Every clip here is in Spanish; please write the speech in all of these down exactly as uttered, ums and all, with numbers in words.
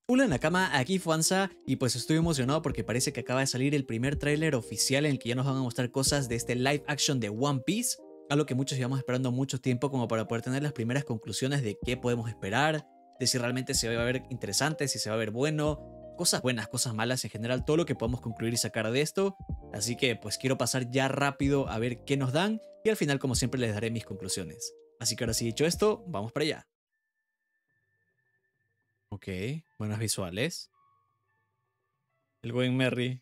Hola Nakama, aquí Fuanza y pues estoy emocionado porque parece que acaba de salir el primer tráiler oficial en el que ya nos van a mostrar cosas de este live action de One Piece, algo que muchos llevamos esperando mucho tiempo como para poder tener las primeras conclusiones de qué podemos esperar, de si realmente se va a ver interesante, si se va a ver bueno, cosas buenas, cosas malas, en general todo lo que podemos concluir y sacar de esto. Así que pues quiero pasar ya rápido a ver qué nos dan y al final como siempre les daré mis conclusiones. Así que ahora sí, dicho esto, vamos para allá. Ok, buenas visuales. El buen Merry.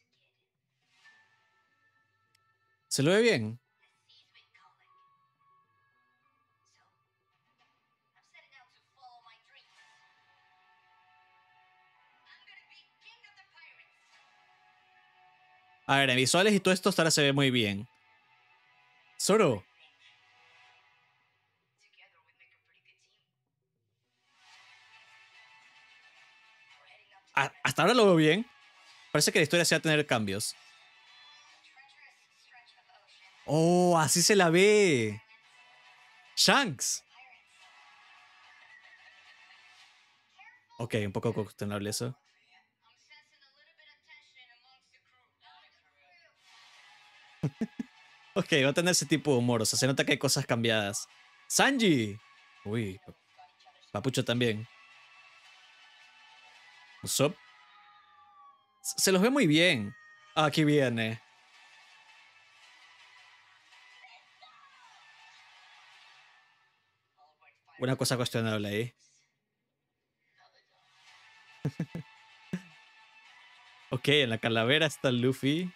¿Se lo ve bien? A ver, en visuales y todo esto hasta ahora se ve muy bien. Zoro. A- hasta ahora lo veo bien. Parece que la historia se va a tener cambios. Oh, así se la ve. Shanks. Ok, un poco cuestionable eso. Ok, va a tener ese tipo de humor. O sea, se nota que hay cosas cambiadas. Sanji. Uy, Papucho también. Usopp. Se los ve muy bien. Ah, aquí viene. Una cosa cuestionable ahí. Ok, en la calavera está Luffy.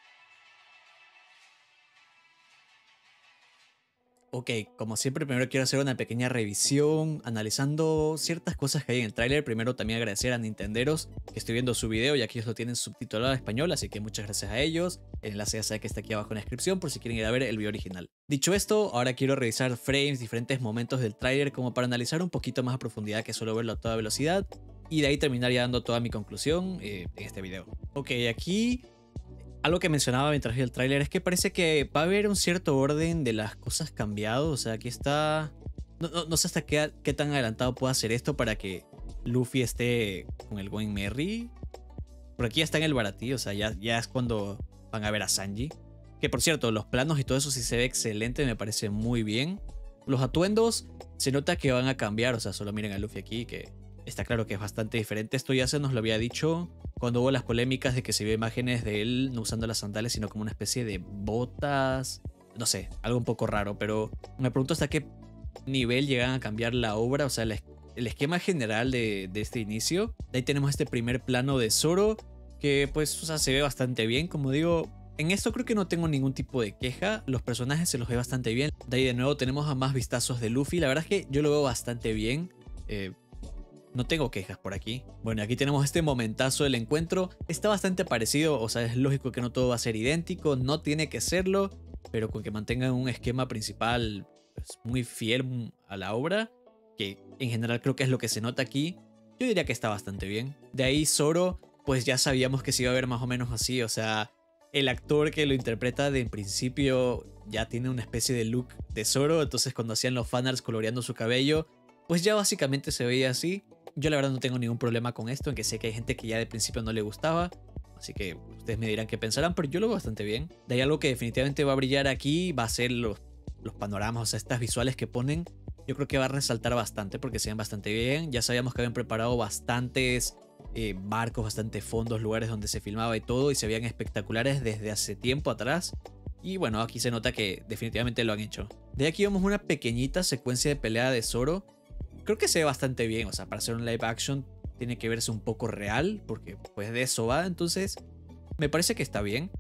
Ok, como siempre, primero quiero hacer una pequeña revisión, analizando ciertas cosas que hay en el tráiler. Primero también agradecer a Nintenderos, que estoy viendo su video y aquí ellos lo tienen subtitulado al español, así que muchas gracias a ellos. El enlace ya sabe que está aquí abajo en la descripción por si quieren ir a ver el video original. Dicho esto, ahora quiero revisar frames, diferentes momentos del tráiler como para analizar un poquito más a profundidad que solo verlo a toda velocidad y de ahí terminar ya dando toda mi conclusión eh, en este video. Ok, aquí algo que mencionaba mientras vi el tráiler es que parece que va a haber un cierto orden de las cosas cambiado. O sea, aquí está... No, no, no sé hasta qué, qué tan adelantado pueda hacer esto para que Luffy esté con el Going Merry. Por aquí ya está en el Baratie, o sea, ya, ya es cuando van a ver a Sanji. Que por cierto, los planos y todo eso sí se ve excelente, me parece muy bien. Los atuendos se nota que van a cambiar, o sea, solo miren a Luffy aquí, que está claro que es bastante diferente. Esto ya se nos lo había dicho cuando hubo las polémicas de que se vio imágenes de él no usando las sandalias, sino como una especie de botas. No sé, algo un poco raro, pero me pregunto hasta qué nivel llegan a cambiar la obra, o sea, el, el esquema general de, de este inicio. De ahí tenemos este primer plano de Zoro, que pues, o sea, se ve bastante bien, como digo. En esto creo que no tengo ningún tipo de queja, los personajes se los ve bastante bien. De ahí de nuevo tenemos a más vistazos de Luffy, la verdad es que yo lo veo bastante bien. Eh, no tengo quejas por aquí. Bueno, aquí tenemos este momentazo del encuentro. Está bastante parecido, o sea, es lógico que no todo va a ser idéntico, no tiene que serlo, pero con que mantengan un esquema principal pues, muy fiel a la obra, que en general creo que es lo que se nota aquí, yo diría que está bastante bien. De ahí Zoro, pues ya sabíamos que se iba a ver más o menos así, o sea, el actor que lo interpreta de en principio ya tiene una especie de look de Zoro, entonces cuando hacían los fanarts coloreando su cabello, pues ya básicamente se veía así. Yo la verdad no tengo ningún problema con esto, en que sé que hay gente que ya de principio no le gustaba, así que ustedes me dirán qué pensarán, pero yo lo veo bastante bien. De ahí algo que definitivamente va a brillar aquí va a ser los, los panoramas, o sea, estas visuales que ponen, yo creo que va a resaltar bastante porque se ven bastante bien. Ya sabíamos que habían preparado bastantes eh, barcos, bastantes fondos, lugares donde se filmaba y todo, y se veían espectaculares desde hace tiempo atrás. Y bueno, aquí se nota que definitivamente lo han hecho. De aquí vemos una pequeñita secuencia de pelea de Zoro. Creo que se ve bastante bien, o sea, para hacer un live action tiene que verse un poco real, porque pues de eso va, entonces me parece que está bien.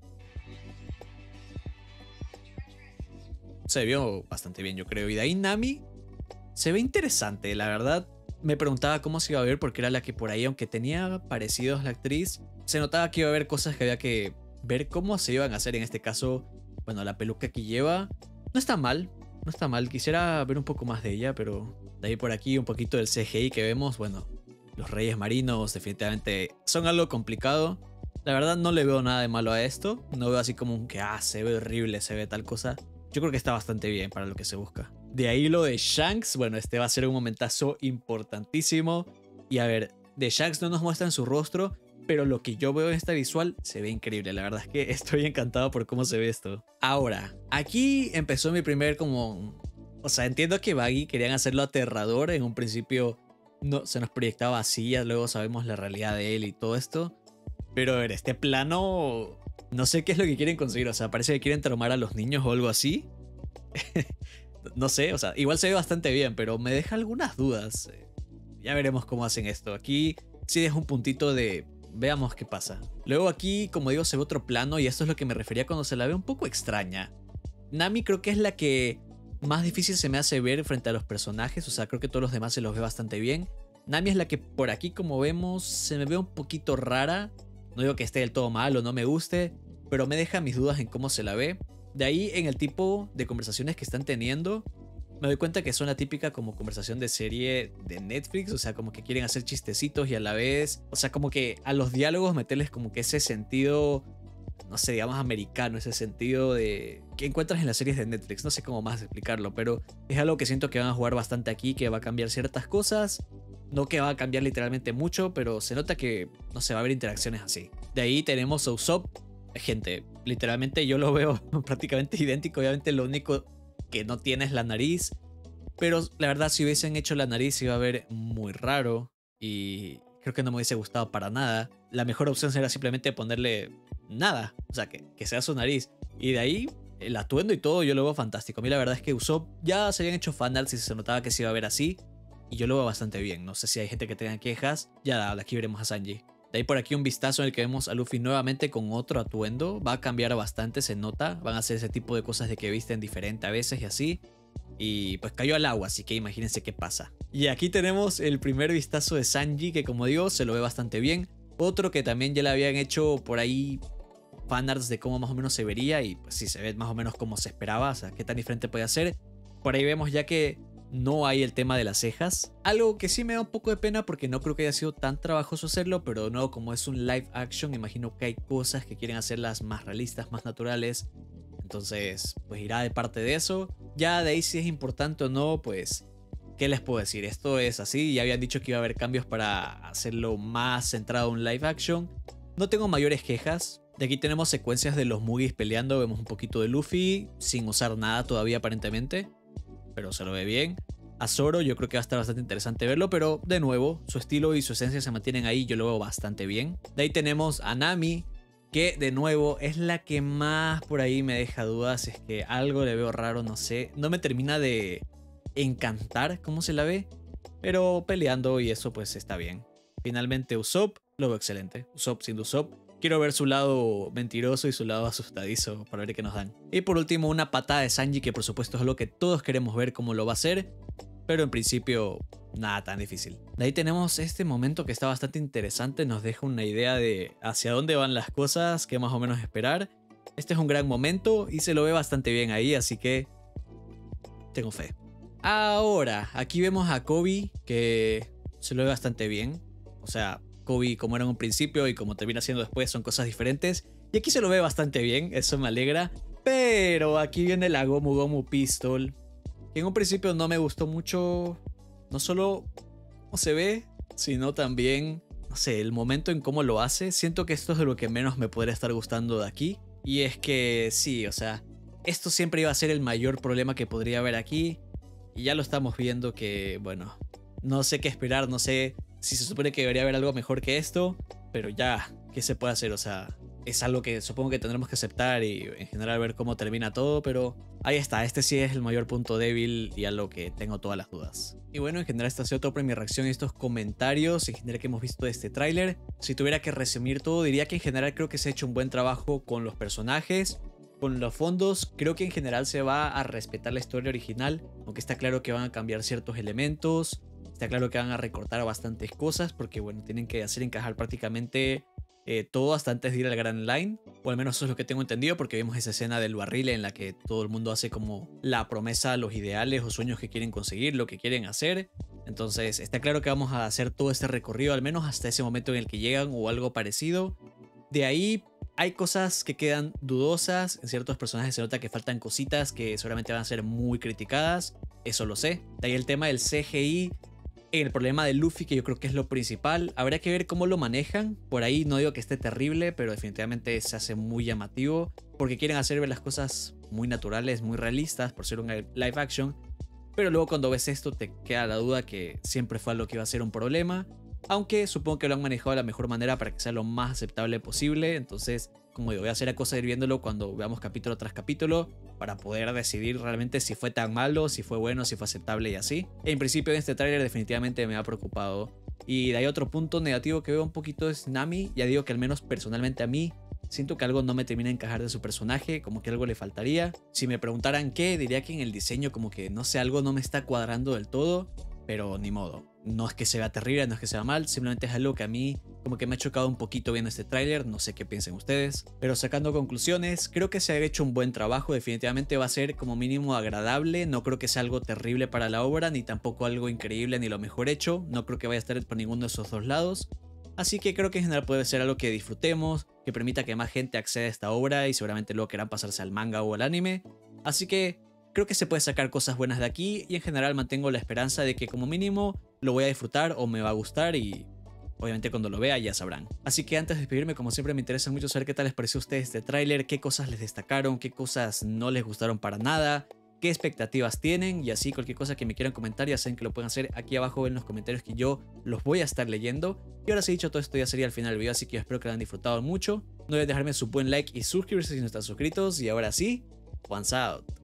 Se vio bastante bien, yo creo. Y de ahí Nami se ve interesante, la verdad. Me preguntaba cómo se iba a ver porque era la que por ahí, aunque tenía parecidos la actriz, se notaba que iba a haber cosas que había que ver cómo se iban a hacer. En este caso, bueno, la peluca que lleva no está mal, no está mal. Quisiera ver un poco más de ella, pero de ahí por aquí un poquito del C G I que vemos, bueno, los reyes marinos definitivamente son algo complicado. La verdad no le veo nada de malo a esto, no veo así como un que, ah, se ve horrible, se ve tal cosa. Yo creo que está bastante bien para lo que se busca. De ahí lo de Shanks, bueno, este va a ser un momentazo importantísimo. Y a ver, De Shanks no nos muestran su rostro, pero lo que yo veo en esta visual se ve increíble. La verdad es que estoy encantado por cómo se ve esto. Ahora, aquí empezó mi primer como... O sea, entiendo que Baggy querían hacerlo aterrador. En un principio no, se nos proyectaba así, ya luego sabemos la realidad de él y todo esto. Pero en este plano, no sé qué es lo que quieren conseguir. O sea, parece que quieren traumar a los niños o algo así. No sé, o sea, igual se ve bastante bien, pero me deja algunas dudas. Ya veremos cómo hacen esto. Aquí sí deja un puntito de... Veamos qué pasa. Luego aquí, como digo, se ve otro plano y esto es lo que me refería cuando se la ve un poco extraña. Nami creo que es la que más difícil se me hace ver frente a los personajes. O sea, creo que todos los demás se los ve bastante bien. Nami es la que por aquí, como vemos, se me ve un poquito rara. No digo que esté del todo mal o no me guste, pero me deja mis dudas en cómo se la ve. De ahí, en el tipo de conversaciones que están teniendo, me doy cuenta que son la típica como conversación de serie de Netflix. O sea, como que quieren hacer chistecitos y a la vez... O sea, como que a los diálogos meterles como que ese sentido... No sé, digamos americano, ese sentido de... que encuentras en las series de Netflix. No sé cómo más explicarlo, pero es algo que siento que van a jugar bastante aquí, que va a cambiar ciertas cosas. No que va a cambiar literalmente mucho, pero se nota que no se va a haber interacciones así. De ahí tenemos a Usopp. Gente, literalmente yo lo veo prácticamente idéntico. Obviamente lo único que no tiene es la nariz. Pero la verdad, si hubiesen hecho la nariz iba a ver muy raro. Y creo que no me hubiese gustado para nada. La mejor opción sería simplemente ponerle nada. O sea, que, que sea su nariz. Y de ahí, el atuendo y todo yo lo veo fantástico. A mí la verdad es que Usopp ya se habían hecho fanarts y se notaba que se iba a ver así. Y yo lo veo bastante bien. No sé si hay gente que tenga quejas. Ya aquí veremos a Sanji. De ahí por aquí un vistazo en el que vemos a Luffy nuevamente con otro atuendo. Va a cambiar bastante, se nota. Van a hacer ese tipo de cosas de que visten diferente a veces y así. Y pues cayó al agua, así que imagínense qué pasa. Y aquí tenemos el primer vistazo de Sanji, que como digo, se lo ve bastante bien. Otro que también ya le habían hecho por ahí fanarts de cómo más o menos se vería. Y pues sí, se ve más o menos como se esperaba. O sea, qué tan diferente puede ser. Por ahí vemos ya que no hay el tema de las cejas. Algo que sí me da un poco de pena porque no creo que haya sido tan trabajoso hacerlo. Pero no, como es un live action, imagino que hay cosas que quieren hacerlas más realistas, más naturales. Entonces, pues irá de parte de eso. Ya de ahí si es importante o no, pues, ¿qué les puedo decir? Esto es así. Ya habían dicho que iba a haber cambios para hacerlo más centrado en live action. No tengo mayores quejas. De aquí tenemos secuencias de los Mugis peleando. Vemos un poquito de Luffy sin usar nada todavía aparentemente, pero se lo ve bien. A Zoro yo creo que va a estar bastante interesante verlo, pero de nuevo, su estilo y su esencia se mantienen ahí. Yo lo veo bastante bien. De ahí tenemos a Nami, que de nuevo es la que más por ahí me deja dudas. Es que algo le veo raro, no sé. No me termina de encantar cómo se la ve, pero peleando y eso pues está bien. Finalmente Usopp, lo veo excelente. Usopp siendo Usopp. Quiero ver su lado mentiroso y su lado asustadizo para ver qué nos dan. Y por último una patada de Sanji, que por supuesto es algo que todos queremos ver cómo lo va a hacer. Pero en principio nada tan difícil. De ahí tenemos este momento que está bastante interesante. Nos deja una idea de hacia dónde van las cosas, qué más o menos esperar. Este es un gran momento y se lo ve bastante bien ahí, así que tengo fe. Ahora, aquí vemos a Koby, que se lo ve bastante bien. O sea, Koby como era en un principio y como termina siendo después son cosas diferentes. Y aquí se lo ve bastante bien, eso me alegra. Pero aquí viene la Gomu Gomu Pistol, que en un principio no me gustó mucho. No solo cómo se ve, sino también, no sé, el momento en cómo lo hace. Siento que esto es de lo que menos me podría estar gustando de aquí. Y es que sí, o sea, esto siempre iba a ser el mayor problema que podría haber aquí. Y ya lo estamos viendo que, bueno, no sé qué esperar, no sé si se supone que debería haber algo mejor que esto. Pero ya, ¿qué se puede hacer? O sea, es algo que supongo que tendremos que aceptar y en general ver cómo termina todo, pero ahí está, este sí es el mayor punto débil y a lo que tengo todas las dudas. Y bueno, en general esta ha sido todo por mi reacción a estos comentarios en general que hemos visto de este tráiler. Si tuviera que resumir todo, diría que en general creo que se ha hecho un buen trabajo con los personajes, con los fondos. Creo que en general se va a respetar la historia original, aunque está claro que van a cambiar ciertos elementos. Está claro que van a recortar bastantes cosas porque bueno, tienen que hacer encajar prácticamente Eh, todo hasta antes de ir al Grand Line, o al menos eso es lo que tengo entendido, porque vimos esa escena del barril en la que todo el mundo hace como la promesa, los ideales o sueños que quieren conseguir, lo que quieren hacer. Entonces está claro que vamos a hacer todo este recorrido, al menos hasta ese momento en el que llegan o algo parecido. De ahí hay cosas que quedan dudosas, en ciertos personajes se nota que faltan cositas que seguramente van a ser muy criticadas, eso lo sé. De ahí el tema del C G I. El problema de Luffy, que yo creo que es lo principal, habría que ver cómo lo manejan. Por ahí no digo que esté terrible, pero definitivamente se hace muy llamativo porque quieren hacer ver las cosas muy naturales, muy realistas por ser un live action. Pero luego cuando ves esto te queda la duda que siempre fue lo que iba a ser un problema. Aunque supongo que lo han manejado de la mejor manera para que sea lo más aceptable posible. Entonces, como digo, voy a hacer la cosa de ir viéndolo cuando veamos capítulo tras capítulo para poder decidir realmente si fue tan malo, si fue bueno, si fue aceptable y así. En principio, en este tráiler definitivamente me ha preocupado. Y de ahí otro punto negativo que veo un poquito es Nami. Ya digo que al menos personalmente a mí siento que algo no me termina de encajar de su personaje, como que algo le faltaría. Si me preguntaran qué, diría que en el diseño como que no sé, algo no me está cuadrando del todo, pero ni modo. No es que se vea terrible, no es que sea mal, simplemente es algo que a mí como que me ha chocado un poquito viendo este tráiler, no sé qué piensen ustedes. Pero sacando conclusiones, creo que se ha hecho un buen trabajo, definitivamente va a ser como mínimo agradable, no creo que sea algo terrible para la obra, ni tampoco algo increíble ni lo mejor hecho, no creo que vaya a estar por ninguno de esos dos lados. Así que creo que en general puede ser algo que disfrutemos, que permita que más gente acceda a esta obra y seguramente luego quieran pasarse al manga o al anime. Así que creo que se puede sacar cosas buenas de aquí y en general mantengo la esperanza de que como mínimo lo voy a disfrutar o me va a gustar y obviamente cuando lo vea ya sabrán. Así que antes de despedirme, como siempre me interesa mucho saber qué tal les pareció a ustedes este tráiler, qué cosas les destacaron, qué cosas no les gustaron para nada, qué expectativas tienen y así cualquier cosa que me quieran comentar ya saben que lo pueden hacer aquí abajo en los comentarios que yo los voy a estar leyendo. Y ahora sí dicho todo esto ya sería el final del video, así que yo espero que lo hayan disfrutado mucho. No olviden dejarme su buen like y suscribirse si no están suscritos y ahora sí, once out.